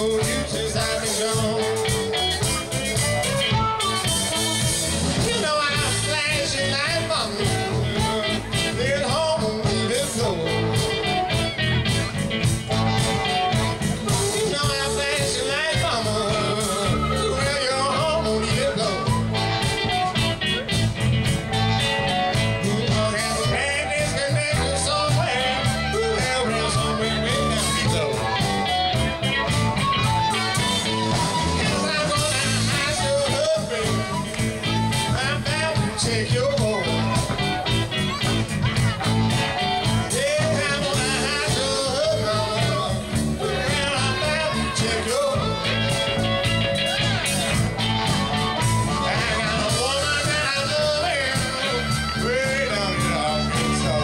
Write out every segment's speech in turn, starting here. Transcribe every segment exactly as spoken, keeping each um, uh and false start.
you since I've been gone. You know I'm flashing light from you. Leave it home, leave it go. You know I'm flashing light from you. Well, you're home, leave it go. You gonna have a bad disconnection somewhere. Well, well, somewhere way down below. Take your home. Yeah, I'm gonna have to hug her. And I'm about to take your home. I got a woman that I love and way down in Arkansas.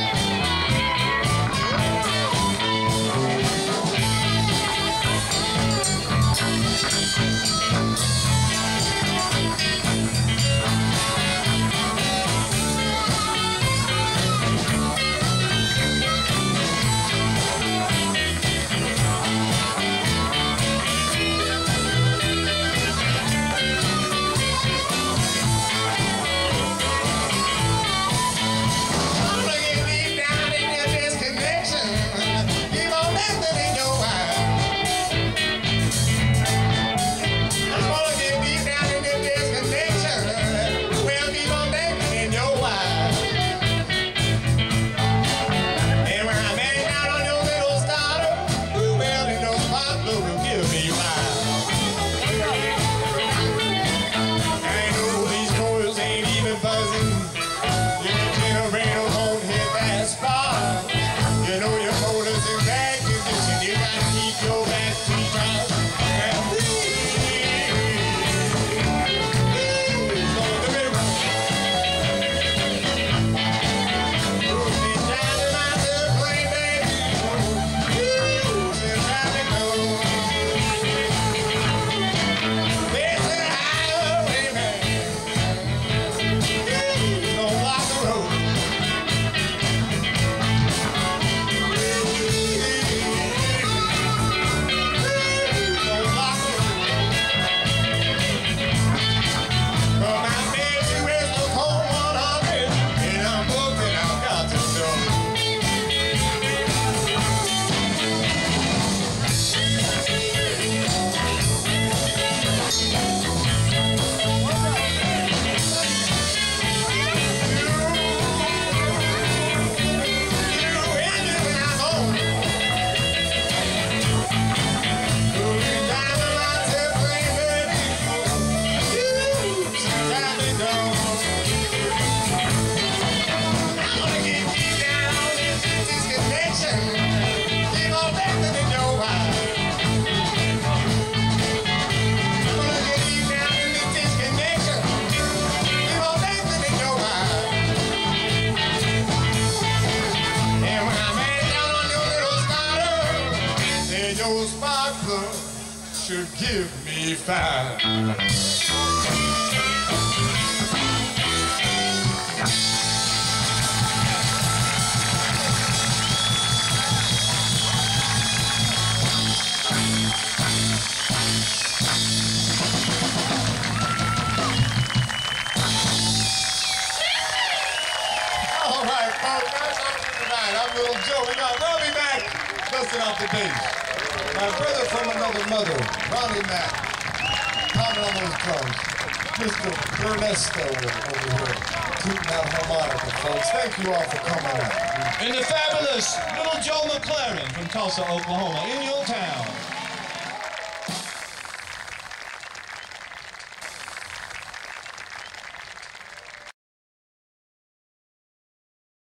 Your sparkler should give me fire. All right, folks, that's all for tonight. I'm Little Joe. We got Robbie Mack busting off the bass. My brother from another mother, Ronnie Mack, pounding on those drums. Mister Ernesto over here, tooting out harmonica, folks. Thank you all for coming out. And the fabulous Little Joe McLaren from Tulsa, Oklahoma, in your town.